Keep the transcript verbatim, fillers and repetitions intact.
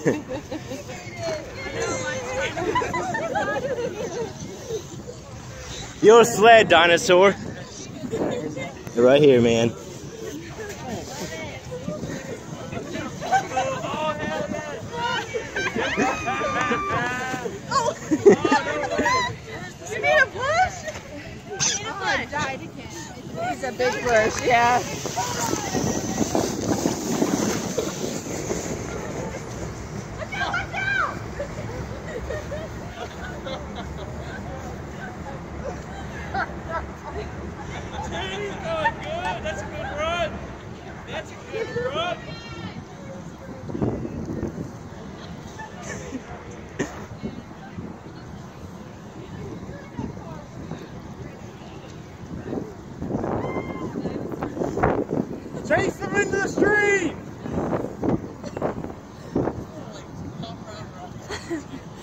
Your sled, dinosaur. Right here, man. You need a push? Oh, I died again. He's a big push, yeah. Look out, look out! He's going good. That's a good run. That's a good run. Chase them into the stream!